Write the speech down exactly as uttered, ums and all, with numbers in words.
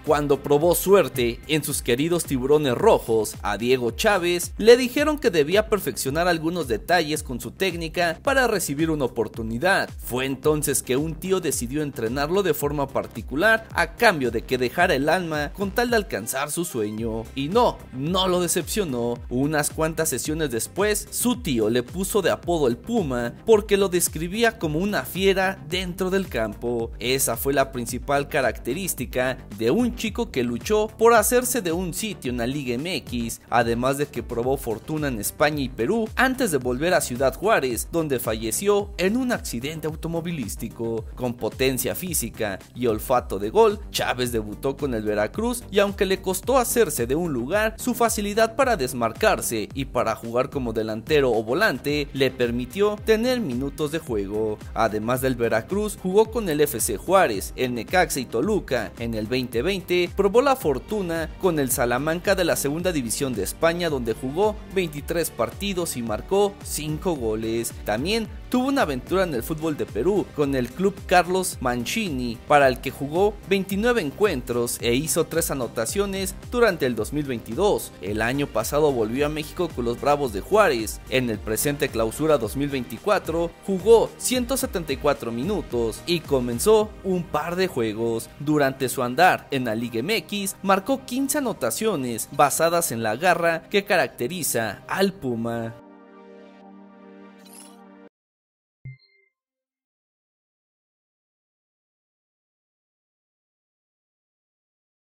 Cuando probó suerte en sus queridos Tiburones Rojos, a Diego Chávez le dijeron que debía perfeccionar algunos detalles con su técnica para recibir una oportunidad. Fue entonces que un tío decidió entrenarlo de forma particular a cambio de que dejara el alma con tal de alcanzar su sueño. Y no, no lo decepcionó. Unas cuantas sesiones después, su tío le puso de apodo el Puma porque lo describía como una fiera dentro del campo. Esa fue la principal característica de un chico que luchó por hacerse de un sitio en la Liga M X, además de que probó fortuna en España y Perú antes de volver a Ciudad Juárez, donde falleció en un accidente automovilístico. Con potencia física y olfato de gol, Chávez debutó con el Veracruz y aunque le costó hacerse de un lugar, su facilidad para desmarcarse y para jugar como delantero o volante le permitió tener minutos de juego. Además del Veracruz, jugó con el F C Juárez, el Necaxa y Toluca. En el veinte veinte probó la fortuna con el Salamanca de la segunda división de España, donde jugó veintitrés partidos y marcó cinco goles. También tuvo una aventura en el fútbol de Perú con el club Carlos Mancini, para el que jugó veintinueve encuentros e hizo tres anotaciones durante el dos mil veintidós. El año pasado volvió a México con los Bravos de Juárez. En el presente Clausura dos mil veinticuatro jugó ciento setenta y cuatro minutos y comenzó un par de juegos. Durante su andar en la Liga M X marcó quince anotaciones basadas en la garra que caracteriza al Puma.